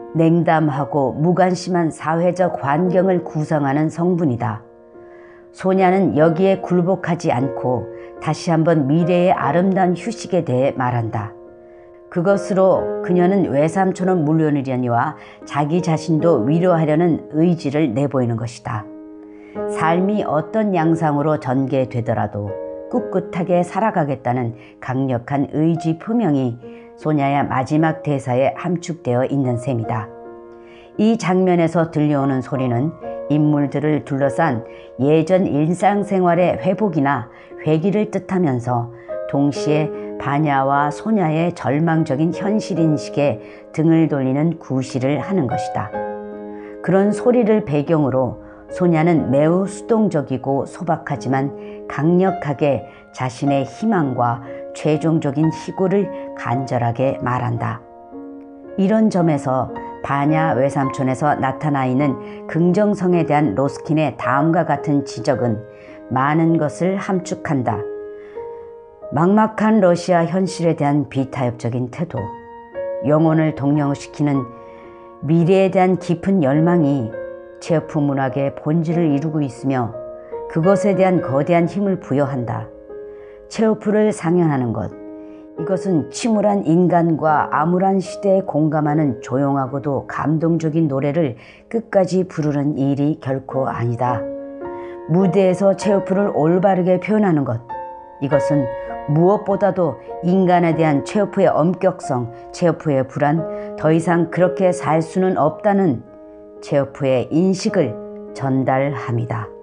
냉담하고 무관심한 사회적 환경을 구성하는 성분이다. 소냐는 여기에 굴복하지 않고 다시 한번 미래의 아름다운 휴식에 대해 말한다. 그것으로 그녀는 외삼촌은 물론이려니와 자기 자신도 위로하려는 의지를 내보이는 것이다. 삶이 어떤 양상으로 전개되더라도 꿋꿋하게 살아가겠다는 강력한 의지 표명이 소냐의 마지막 대사에 함축되어 있는 셈이다. 이 장면에서 들려오는 소리는 인물들을 둘러싼 예전 일상생활의 회복이나 회귀를 뜻하면서 동시에 바냐와 소냐의 절망적인 현실인식에 등을 돌리는 구실을 하는 것이다. 그런 소리를 배경으로 소냐는 매우 수동적이고 소박하지만 강력하게 자신의 희망과 최종적인 희고를 간절하게 말한다. 이런 점에서 바냐 외삼촌에서 나타나 있는 긍정성에 대한 로스킨의 다음과 같은 지적은 많은 것을 함축한다. 막막한 러시아 현실에 대한 비타협적인 태도, 영혼을 동력시키는 미래에 대한 깊은 열망이 체호프 문학의 본질을 이루고 있으며 그것에 대한 거대한 힘을 부여한다. 체호프를 상연하는 것, 이것은 침울한 인간과 암울한 시대에 공감하는 조용하고도 감동적인 노래를 끝까지 부르는 일이 결코 아니다. 무대에서 체호프를 올바르게 표현하는 것, 이것은 무엇보다도 인간에 대한 체호프의 엄격성, 체호프의 불안, 더 이상 그렇게 살 수는 없다는 체호프의 인식을 전달합니다.